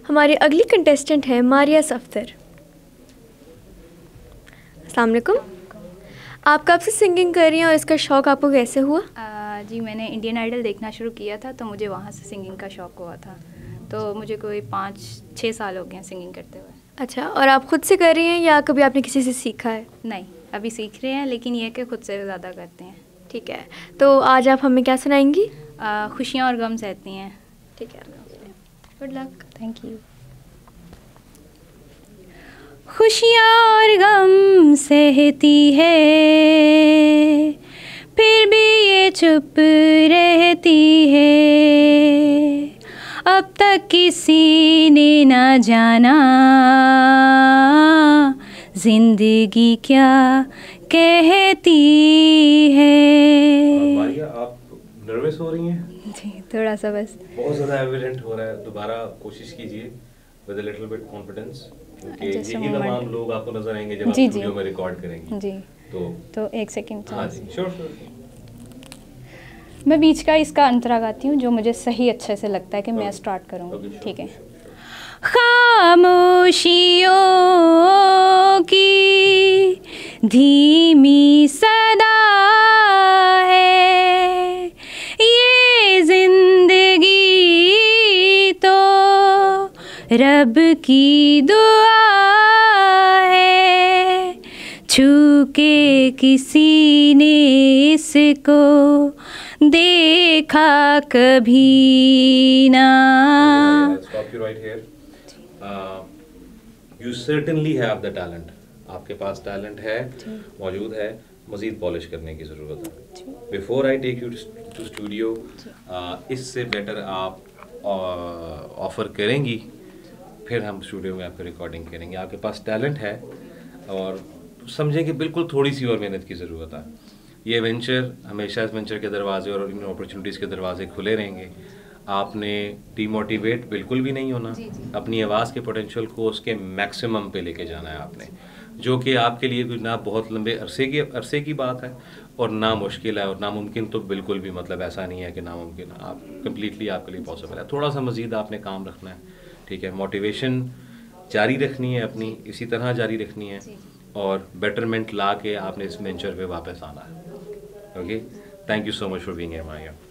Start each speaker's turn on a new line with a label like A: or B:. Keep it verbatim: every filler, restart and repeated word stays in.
A: हमारी अगली कंटेस्टेंट है मारिया सफ्दर। अस्सलाम वालेकुम। आप कब से सिंगिंग कर रही हैं और इसका शौक़ आपको कैसे हुआ?
B: आ, जी मैंने इंडियन आइडल देखना शुरू किया था तो मुझे वहाँ से सिंगिंग का शौक़ हुआ था। तो मुझे कोई पाँच छः साल हो गए हैं सिंगिंग करते हुए। अच्छा,
A: और आप खुद से कर रही हैं या कभी आपने किसी से सीखा है?
B: नहीं, अभी सीख रहे हैं, लेकिन ये कि खुद से ज़्यादा करते हैं।
A: ठीक है, तो आज आप हमें क्या सुनाएंगी?
B: खुशियाँ और गम सहती हैं।
A: ठीक है, गुड लक।
B: Thank you. खुशियाँ और गम सहती है, फिर भी ये चुप रहती है। अब तक किसी ने ना जाना जिंदगी क्या कहती है।
C: मारिया, आप नर्वस हो रही हैं?
B: जी, थोड़ा सा बस।
C: बहुत ज़्यादा एविडेंट हो रहा है। दोबारा कोशिश कीजिए with a little bit confidence, क्योंकि यही तमाम लोग आपको नजर आएंगे जब आप स्टूडियो में रिकॉर्ड करेंगे।
B: जी,
C: तो
B: तो एक सेकंड।
C: हाँ जी, श्योर श्योर।
B: मैं बीच का इसका अंतरा गाती हूँ जो मुझे सही अच्छे से लगता है कि मैं स्टार्ट करूँ। ठीक है। खामोशियों की धीमी सदा है ये जिंदगी, तो रब की दुआ है, छू के किसी ने इसको देखा कभी ना।
C: Stop you right here. Uh, you certainly have the talent. आपके पास टैलेंट है, मौजूद है, मज़ीद पॉलिश करने की ज़रूरत है। Before I take you to studio, इससे बेटर आप ऑफ़र uh, करेंगी, फिर हम स्टूडियो में आपकी रिकॉर्डिंग करेंगे। आपके पास टैलेंट है और समझें कि बिल्कुल थोड़ी सी और मेहनत की ज़रूरत है। ये वेंचर, हमेशा इस वेंचर के दरवाजे और इन अपॉर्चुनिटीज़ के दरवाजे खुले रहेंगे। आपने डीमोटिवेट बिल्कुल भी नहीं होना।
B: जी, जी।
C: अपनी आवाज़ के पोटेंशियल को उसके मैक्सिमम पे लेके जाना है आपने, जो कि आपके लिए कोई ना बहुत लंबे अरसे की अरसे की बात है और ना मुश्किल है और नामुमकिन तो बिल्कुल भी, मतलब ऐसा नहीं है कि नामुमकिन, आप कम्प्लीटली आपके लिए पॉसिबल है। थोड़ा सा मज़ीद आपने काम रखना है, ठीक है। मोटिवेशन जारी रखनी है अपनी, इसी तरह जारी रखनी है और बेटरमेंट ला के आपने इस वेंचर पे वापस आना है। Okay, thank you so much for being here Maria.